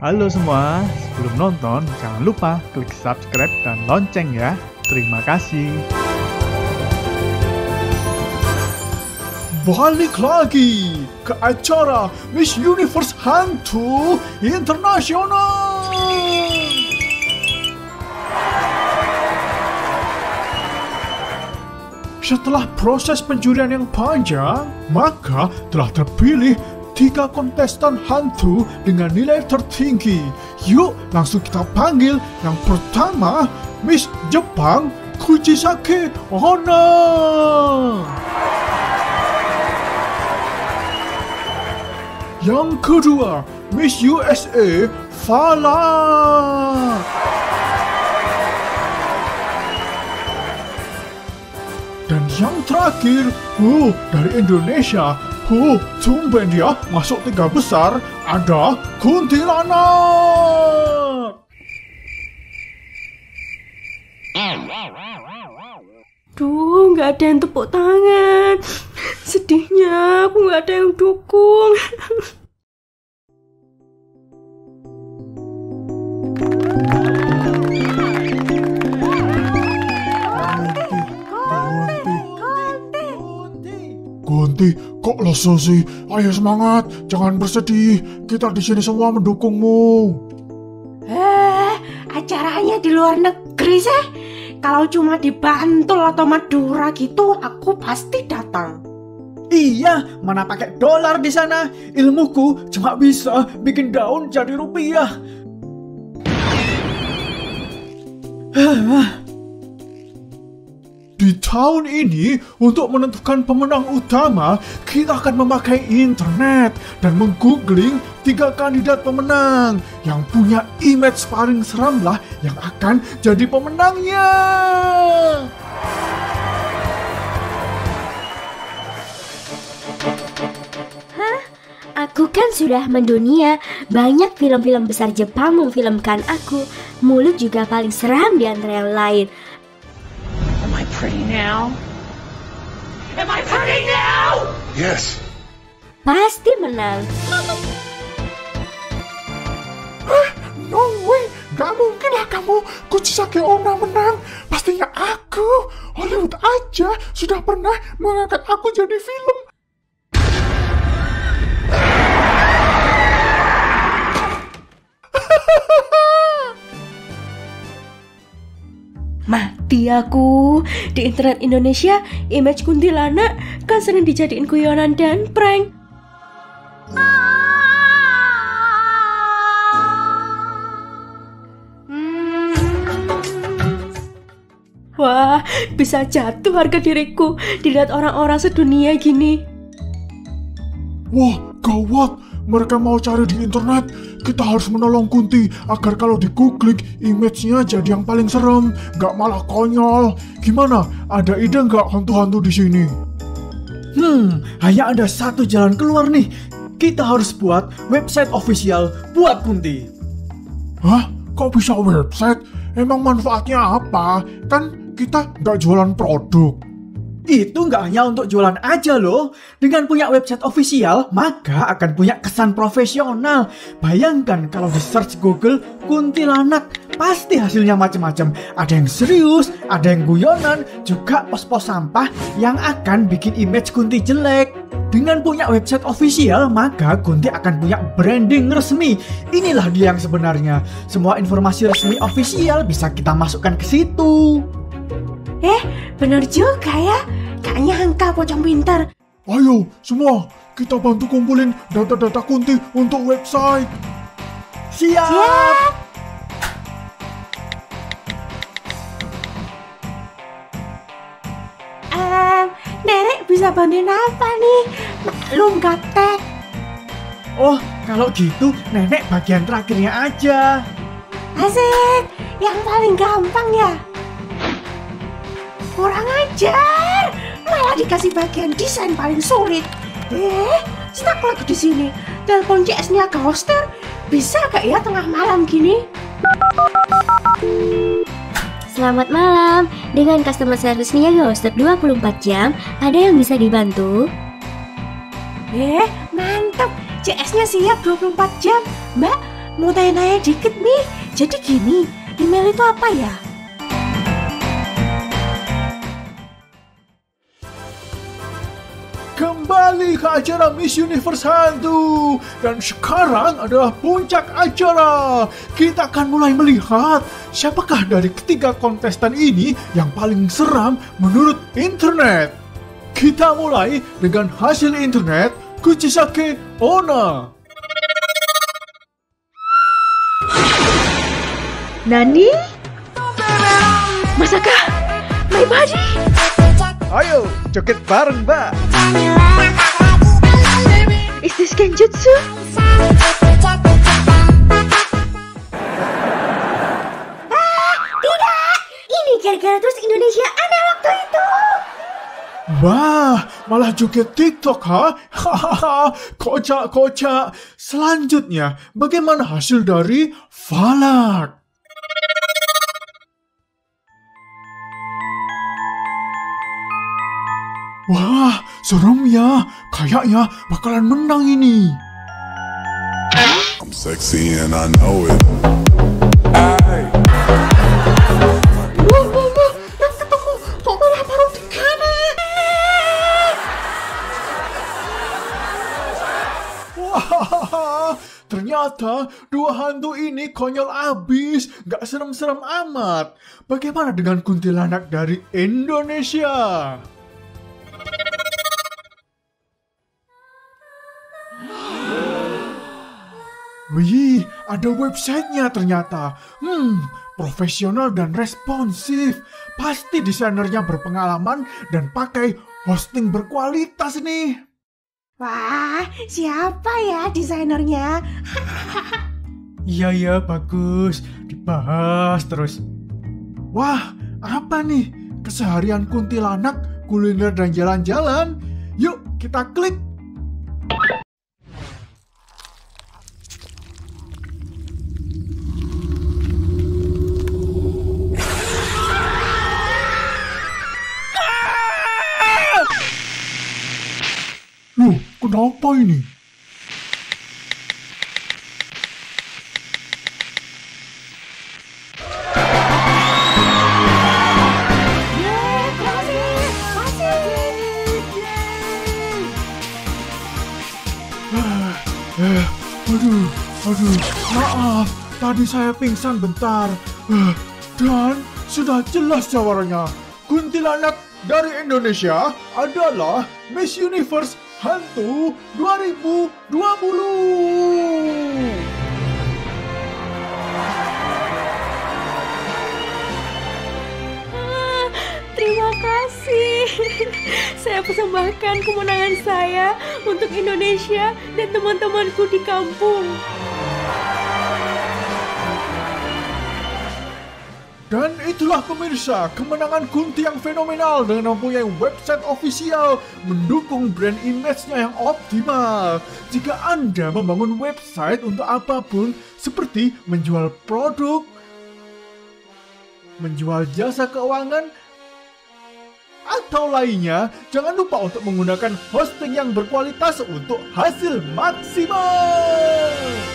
Halo semua, sebelum nonton jangan lupa klik subscribe dan lonceng ya. Terima kasih. Balik lagi ke acara Miss Universe Hantu Internasional. Setelah proses penjurian yang panjang, maka telah terpilih 3 kontestan hantu dengan nilai tertinggi. Yuk langsung kita panggil yang pertama, Miss Jepang Kuchisake Onna. Yang kedua, Miss USA Fala. Dan yang terakhir, dari Indonesia, tumben dia masuk 3 besar, ada Kuntilanak. Duh, nggak ada yang tepuk tangan. Sedihnya aku nggak ada yang dukung. Gunti, kok lesu sih? Ayo semangat, jangan bersedih. Kita di sini semua mendukungmu. Acaranya di luar negeri sih. Kalau cuma di Bantul atau Madura gitu, aku pasti datang. Iya, mana pakai dolar di sana. Ilmuku cuma bisa bikin daun jadi rupiah. Di tahun ini, untuk menentukan pemenang utama, kita akan memakai internet dan menggoogling 3 kandidat pemenang yang punya image paling seram lah yang akan jadi pemenangnya. Aku kan sudah mendunia, banyak film-film besar Jepang memfilmkan aku. Mulut juga paling seram di antara yang lain. Am I pretty now? Am I pretty now? Yes. Pasti menang. No way, gak mungkin lah kamu Kuchisake Onna menang. Pastinya aku. Hollywood aja sudah pernah mengangkat aku jadi film. Mati aku. Di internet Indonesia, image kuntilanak kan sering dijadiin guyonan dan prank. Wah, bisa jatuh harga diriku dilihat orang-orang sedunia gini. Wah, gawat. Mereka mau cari di internet. Kita harus menolong Kunti agar kalau di-googling image-nya jadi yang paling serem, gak malah konyol. Gimana? Ada ide gak hantu-hantu di sini? Hanya ada satu jalan keluar nih. Kita harus buat website official buat Kunti. Hah? Kok bisa website? Emang manfaatnya apa? Kan kita gak jualan produk. Itu nggak hanya untuk jualan aja loh. Dengan punya website official, maka akan punya kesan profesional. Bayangkan kalau di search Google kuntilanak, pasti hasilnya macam-macam. Ada yang serius, ada yang guyonan, juga pos-pos sampah yang akan bikin image Kunti jelek. Dengan punya website official, maka Kunti akan punya branding resmi. Inilah dia yang sebenarnya. Semua informasi resmi official bisa kita masukkan ke situ. Bener juga ya. Kayaknya angka pocong pintar. Ayo semua, kita bantu kumpulin data-data Kunti untuk website. Siap! Nenek bisa bantuin apa nih? Maklum gaptek. Oh, kalau gitu nenek bagian terakhirnya aja. Asik, yang paling gampang ya. Kurang ajar, malah dikasih bagian desain paling sulit. Stuck lagi di sini. Telepon CS-nya ke hoster, bisa gak ya tengah malam gini? Selamat malam. Dengan customer service niaga Hosted 24 jam, ada yang bisa dibantu? Mantap, CS-nya siap 24 jam. Mbak, mau tanya-tanya dikit nih. Jadi gini, email itu apa ya? Kembali ke acara Miss Universe Hantu. Dan sekarang adalah puncak acara. Kita akan mulai melihat siapakah dari ketiga kontestan ini yang paling seram menurut internet. Kita mulai dengan hasil internet Kuchisake Onna. Nani? Masakah my body? Ayo, joget bareng, Mbak. Is this Genjutsu? Tidak, ini gara-gara terus Indonesia ada waktu itu. Wah, malah joget TikTok, ha? Hahaha, kocak-kocak. Selanjutnya, bagaimana hasil dari Falak? Wah, serem ya. Kayaknya bakalan menang ini. I'm sexy and I know it. Ay. Yang ketemu kok malah baru digini? Wah, ternyata dua hantu ini konyol abis. Gak serem-serem amat. Bagaimana dengan kuntilanak dari Indonesia? Wih, ada websitenya ternyata. Profesional dan responsif. Pasti desainernya berpengalaman dan pakai hosting berkualitas nih. Wah, siapa ya desainernya? Iya, bagus. Dibahas terus. Wah, apa nih? Keseharian kuntilanak, kuliner dan jalan-jalan. Yuk, kita klik. Loh, kenapa ini? Aduh, maaf, tadi saya pingsan bentar. Dan sudah jelas jawabannya. Kuntilanak dari Indonesia adalah Miss Universe Hantu 2020. Terima kasih. Saya persembahkan kemenangan saya untuk Indonesia dan teman-temanku di kampung. Dan itulah pemirsa, kemenangan Kunti yang fenomenal dengan mempunyai website official mendukung brand image-nya yang optimal. Jika Anda membangun website untuk apapun seperti menjual produk, menjual jasa keuangan, atau lainnya, jangan lupa untuk menggunakan hosting yang berkualitas untuk hasil maksimal.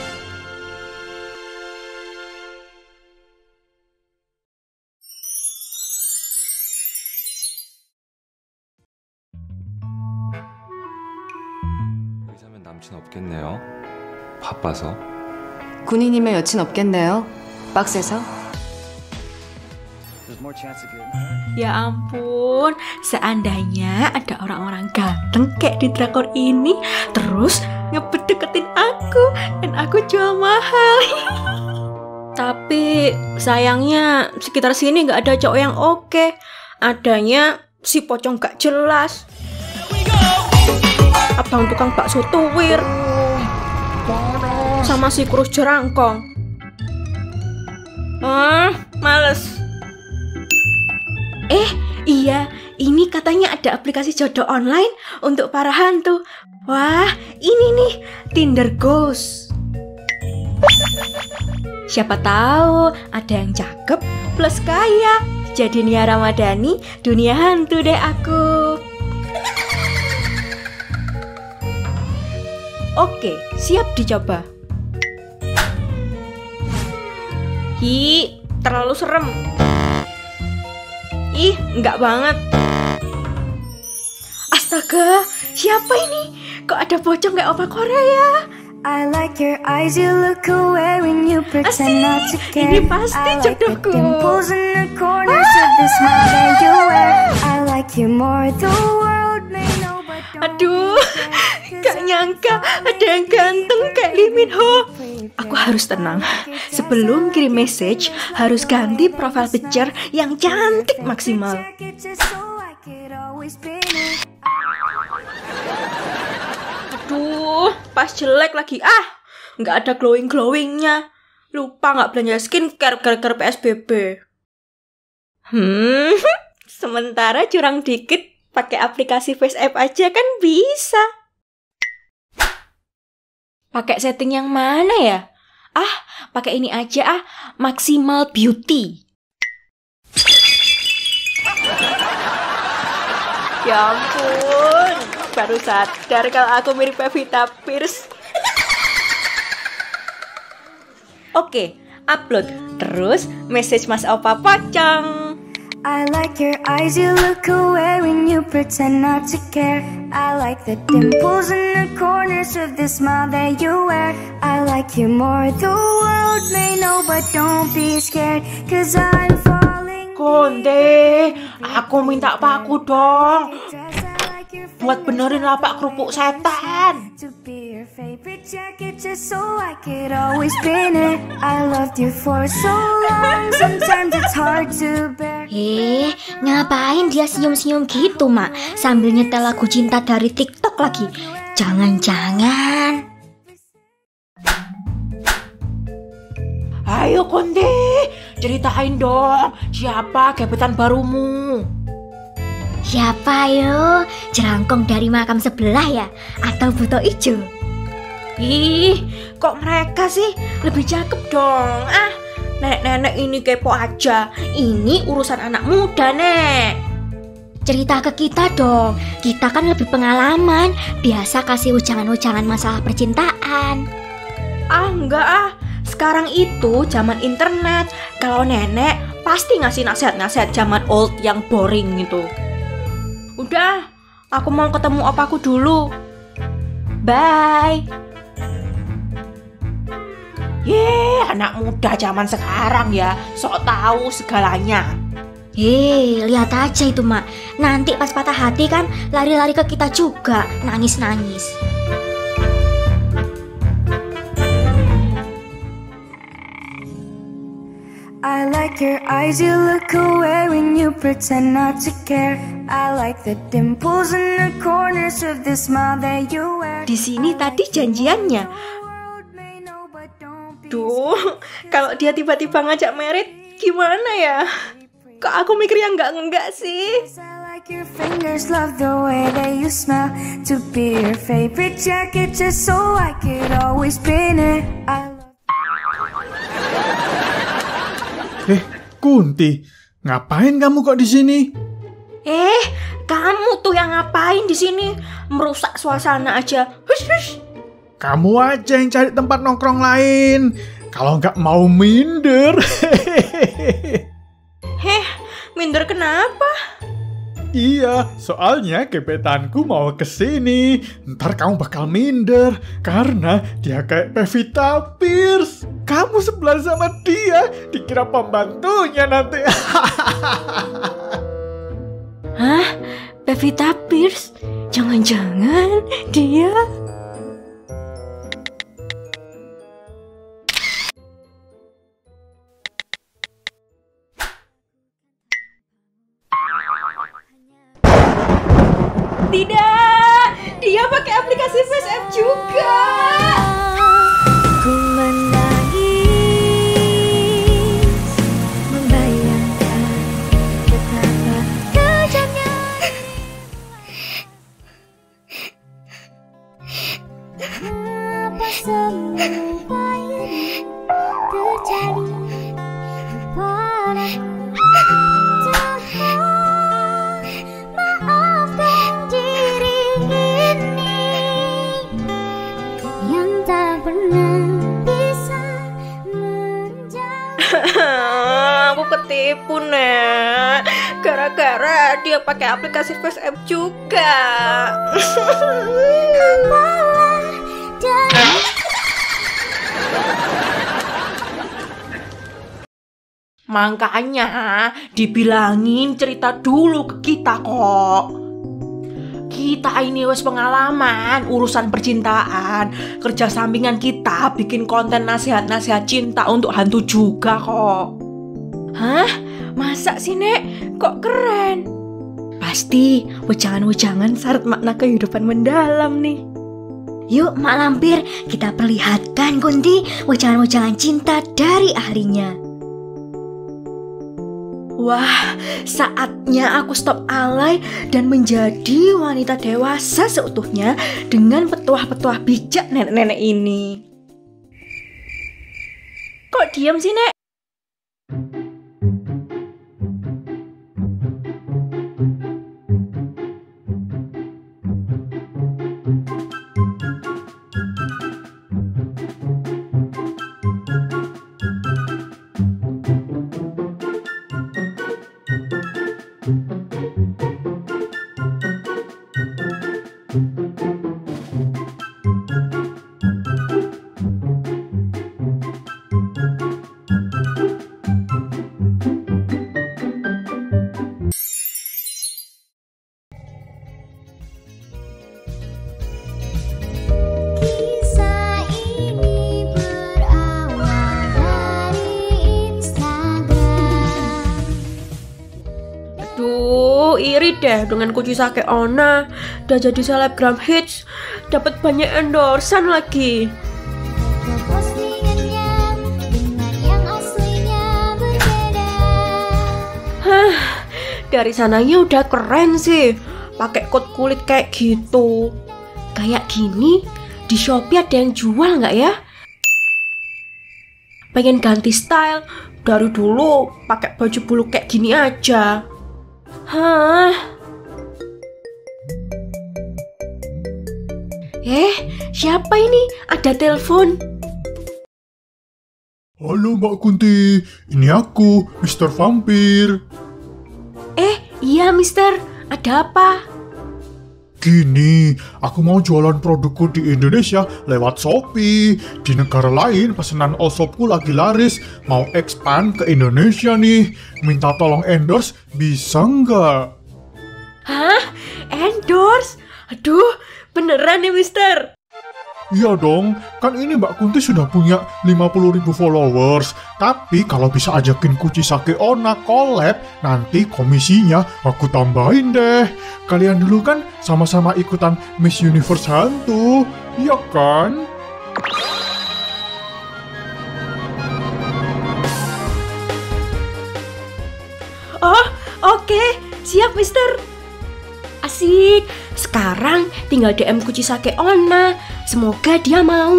의사면 남친 없겠네요. 바빠서. 군인이면 여친 없겠네요. 빡세서. Ya ampun, seandainya ada orang-orang ganteng kayak di drakor ini, terus ngebet-deketin aku, dan aku jual mahal. Tapi sayangnya sekitar sini nggak ada cowok yang oke. Adanya si pocong gak jelas. Abang tukang bakso tuwir. Sama si kurus jerangkong. Males. Iya, ini katanya ada aplikasi jodoh online untuk para hantu. Wah, ini nih, Tinder Ghost. Siapa tahu ada yang cakep plus kaya. Jadi Nia Ramadhani, dunia hantu deh aku. Oke, siap dicoba. Hi, terlalu serem. Ih, enggak banget. Astaga, siapa ini? Kok ada pocong kayak opa Korea? I like your eyes, you look away when you pretend not to care. Ini pasti I like the jodohku. dimples in the corners of the smile that you wear. I like you more, the world may know but don't. Aduh, gak nyangka ada yang ganteng kayak Lee Min Ho. Aku harus tenang. Sebelum kirim message, harus ganti profile picture yang cantik maksimal. Aduh, pas jelek lagi. Nggak ada glowing-glowingnya. Lupa nggak belanja skincare gara-gara PSBB. Sementara curang dikit, pakai aplikasi FaceApp aja kan bisa. Pakai setting yang mana ya? Pakai ini aja Maximal Beauty. Ya ampun, baru sadar kalau aku mirip Pevita Pierce. Oke, upload. Terus message Mas Opa pocong. I like your eyes, you look away when you pretend not to care. I like the dimples in the corners of the smile that you wear. I like you more, the world may know but don't be scared, cause I'm falling. Konde, aku minta paku dong. Buat benerin lapak kerupuk setan. To be your favorite jacket just so I could always pin it. I loved you for so long, sometimes it's hard to bear. Ngapain dia senyum-senyum gitu, Mak? Sambil nyetel lagu cinta dari TikTok lagi. Jangan-jangan. Ayo Konde, ceritain dong, siapa gebetan barumu? Siapa yo? Jerangkong dari makam sebelah ya? Atau buto ijo? Ih, kok mereka sih? Lebih cakep dong. Nenek-nenek ini kepo aja. Ini urusan anak muda, Nek. Cerita ke kita dong. Kita kan lebih pengalaman. Biasa kasih ujangan-ujangan masalah percintaan. Enggak. Sekarang itu zaman internet. Kalau nenek pasti ngasih nasihat-nasihat zaman old yang boring gitu. Udah, aku mau ketemu opaku dulu. Bye. Anak muda zaman sekarang ya, sok tahu segalanya. Lihat aja itu, Mak. Nanti pas patah hati kan lari-lari ke kita juga, nangis-nangis. I like your eyes, you look away when you pretend not to care. I like the dimples in the corners of the smile that you wear. Di sini tadi janjiannya. Duh, kalau dia tiba-tiba ngajak merit, gimana ya? Kok aku mikir yang enggak sih? I like your fingers, love the way that you smell. To be your favorite jacket just so I could always pin it. Kunti, ngapain kamu kok di sini? Kamu tuh yang ngapain di sini? Merusak suasana aja. Hush. Kamu aja yang cari tempat nongkrong lain. Kalau nggak mau minder. Minder kenapa? Iya, soalnya gebetanku mau kesini. Ntar kamu bakal minder karena dia kayak Pevita Pierce. Kamu sebelah sama dia, dikira pembantunya nanti. Hah? Pevita Pierce? Jangan-jangan dia... Tidak, dia pakai aplikasi FaceApp juga. Ku menangis, membayangkan betapa kejamnya. Apa semua ini terjadi padaku? Maafkan diri ini yang Aku ketipu, Nek. Gara-gara dia pakai aplikasi FaceApp juga. Makanya dibilangin cerita dulu ke kita kok. Kita ini wes pengalaman urusan percintaan. Kerja sampingan kita bikin konten nasihat-nasihat cinta untuk hantu juga kok. Hah? Masa sih, Nek? Kok keren? Pasti wejangan-wejangan syarat makna kehidupan mendalam nih. Yuk Mak Lampir, kita perlihatkan Kunti wejangan-wejangan cinta dari ahlinya. Wah, saatnya aku stop alay dan menjadi wanita dewasa seutuhnya dengan petuah-petuah bijak nenek-nenek ini. Kok diam sih, Nek? Iri deh dengan Kuchisake Onna. Udah jadi selebgram hits, dapat banyak endorsan lagi. Hah, dari sananya udah keren sih, pakai coat kulit kayak gitu. Kayak gini di Shopee ada yang jual nggak ya? Pengen ganti style, dari dulu pakai baju bulu kayak gini aja. Hah? Siapa ini? Ada telepon. Halo Mbak Kunti, ini aku, Mr. Vampir. Iya Mister, ada apa? Gini, aku mau jualan produkku di Indonesia lewat Shopee. Di negara lain pesanan all shopku lagi laris. Mau expand ke Indonesia nih. Minta tolong endorse, bisa nggak? Hah? Endorse? Aduh, beneran nih Mister? Iya dong, kan ini Mbak Kunti sudah punya 50.000 followers. Tapi kalau bisa ajakin Kuchisake Onna collab, nanti komisinya aku tambahin deh. Kalian dulu kan sama-sama ikutan Miss Universe hantu, iya kan? Oh, oke. Siap Mister. Asik. Sekarang tinggal DM Kuchisake Onna. Semoga dia mau.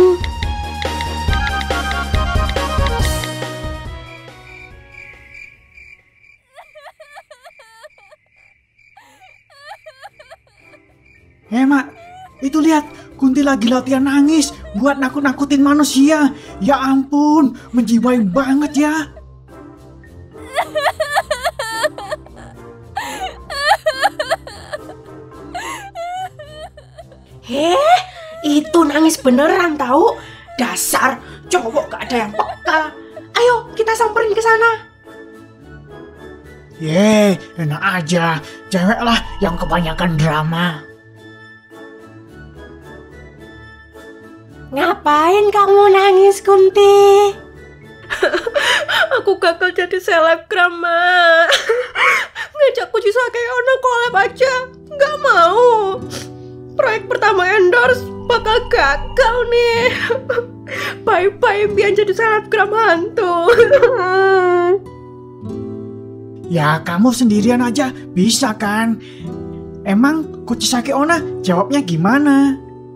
Mak, itu lihat, Kunti lagi latihan nangis buat nakut-nakutin manusia. Ya ampun, menjiwai banget ya. Itu nangis beneran tahu. Dasar cowok gak ada yang peka. Ayo kita samperin ke sana. Enak aja. Cewek lah yang kebanyakan drama. Ngapain kamu nangis, Kunti? Aku gagal jadi selebgram, Ma. Ngajak Kuchisake Onna collab aja nggak mau. Proyek pertama endorse bakal gagal nih. Bye-bye biar jadi selebgram hantu. Ya kamu sendirian aja bisa kan? Emang Kuchisake Onna jawabnya gimana?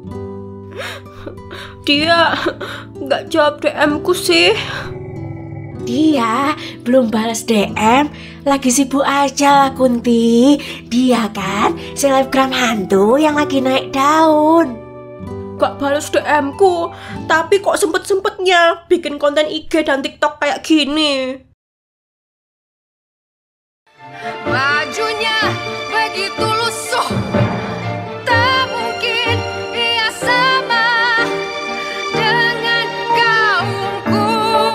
Dia nggak jawab DM-ku sih. Dia belum balas DM, lagi sibuk aja Kunti. Dia kan selebgram hantu yang lagi naik daun. gak balas DM ku, tapi kok sempet-sempetnya bikin konten IG dan TikTok kayak gini. Bajunya begitu lusuh, tak mungkin ia sama dengan gaunku.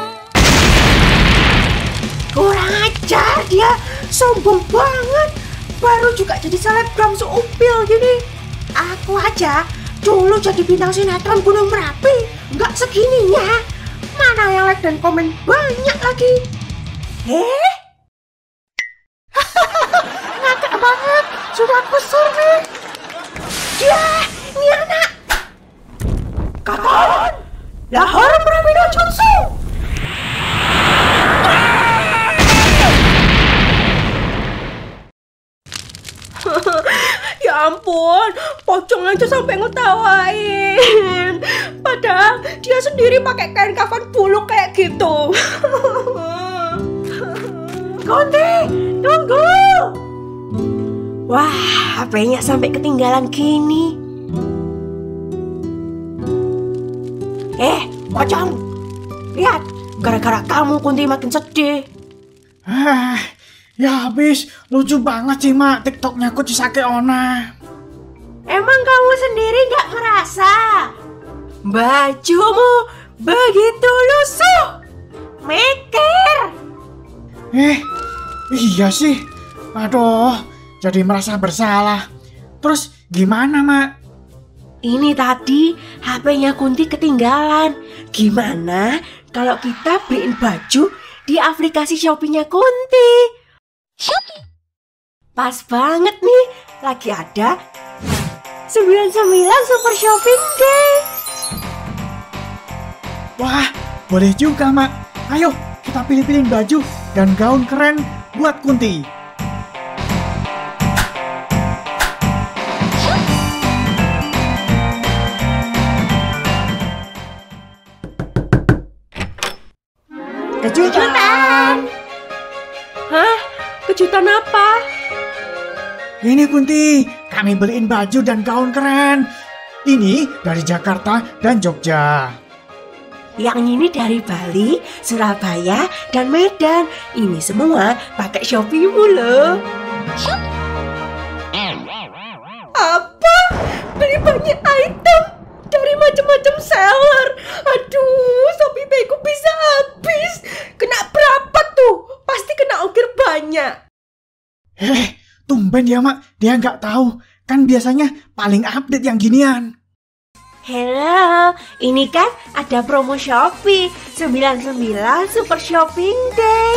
Kurang ajar dia, sombong banget. Baru juga jadi selebgram seupil gini. Aku aja dulu jadi bintang sinetron Gunung Merapi, nggak segininya. Mana yang like dan komen banyak lagi. Ngakak banget, sudah kusur nih. Yah, ini anak. Kapan? Lahar Pramila Junsu. Ya ampun, pocong aja sampai ngetawain. Padahal dia sendiri pakai kain kafan buluk kayak gitu. Konti, tunggu. Wah, HP-nya sampai ketinggalan gini. Pocong, lihat, gara-gara kamu Kunti makin sedih. Ya habis, lucu banget sih mak TikToknya aku Cisake Ona. Emang kamu sendiri gak ngerasa? Bajumu begitu lusuh. Mikir. Iya sih. Aduh, jadi merasa bersalah. Terus gimana mak? Ini tadi HP-nya Kunti ketinggalan. Gimana kalau kita beliin baju di aplikasi Shopee-nya Kunti? Pas banget nih, lagi ada 99 Super Shopping Day. Wah, boleh juga mak. Ayo kita pilih-pilihin baju dan gaun keren buat Kunti. Kejutan. Hah? Kejutan apa? Ini Kunti, kami beliin baju dan gaun keren. Ini dari Jakarta dan Jogja. Yang ini dari Bali, Surabaya, dan Medan. Ini semua pakai Shopee-mu loh. Apa? Beli banyak item dari macam-macam seller. Aduh, Shopee Pay-ku bisa habis. Kena berapa tuh? Pasti kena ongkir banyak. Tumben ya mak, dia nggak tahu. Kan biasanya paling update yang ginian. Hello, ini kan ada promo Shopee 99 Super Shopping Day.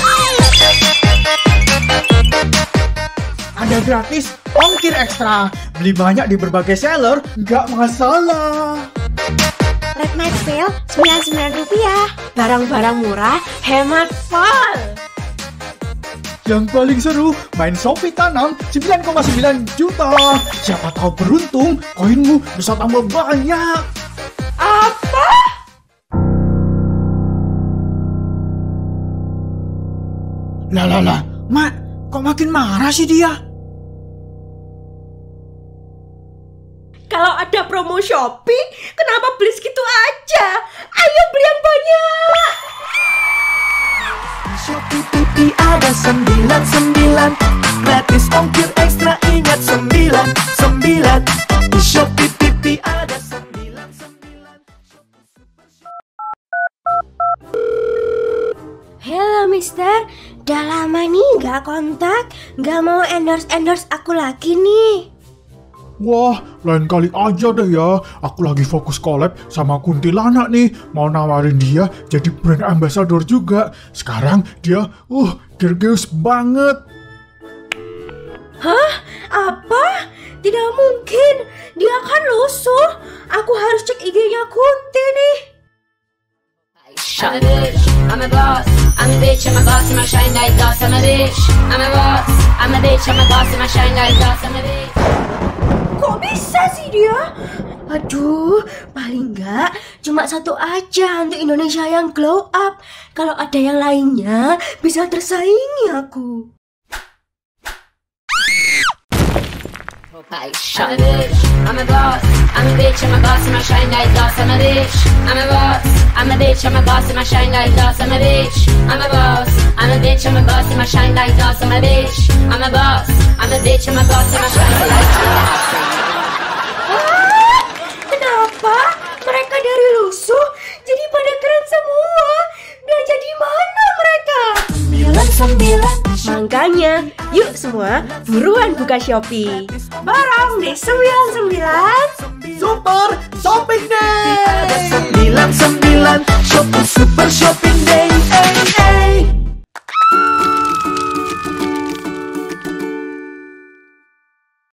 Ada gratis ongkir ekstra. Beli banyak di berbagai seller, nggak masalah. Red Night Sale Rp99. Barang-barang murah, hemat full. Yang paling seru, main Shopee Tanam 9,9 juta. Siapa tahu beruntung, koinmu bisa tambah banyak. Apa? Lah, mak, kok makin marah sih dia? Kalau ada promo Shopee, kenapa beli segitu aja? Ayo beli yang banyak. Shopee Pipi ada 99, gratis ongkir ekstra, ingat 99. Di Shopee Pipi ada 99. Halo mister, udah lama nih gak kontak, gak mau endorse aku lagi nih. Wah, lain kali aja deh ya. Aku lagi fokus collab sama kuntilanak nih. Mau nawarin dia jadi brand ambassador juga. Sekarang dia, gergeus banget. Hah? Apa? Tidak mungkin. Dia kan lusuh. Aku harus cek IG-nya Kunti nih. I'm a bitch, I'm a boss, I'm a bitch, I'm a boss, I'm a shine like glass. I'm a bitch, I'm a boss, I'm a bitch, I'm a boss, I'm a shine like glass. I'm a bitch. Kok bisa sih dia? Aduh, paling enggak cuma satu aja untuk Indonesia yang glow up. Kalau ada yang lainnya bisa tersaingi aku. I'm a bitch, I'm a boss, I'm a bitch, I'm a boss, and I shine like glass. I'm a bitch, I'm a boss, I'm a bitch, I'm a boss, and I shine like glass. I'm a bitch, I'm a boss, I'm a bitch, I'm a boss, and I shine like glass. I'm a bitch, I'm a boss, I'm a bitch, I'm a boss, and I shine like glass. Kenapa mereka dari lusuh jadi pada keren semua? Belajar di mana mereka? 99. Makanya, yuk semua buruan buka Shopee. Barang di 99. Super Shopping Day.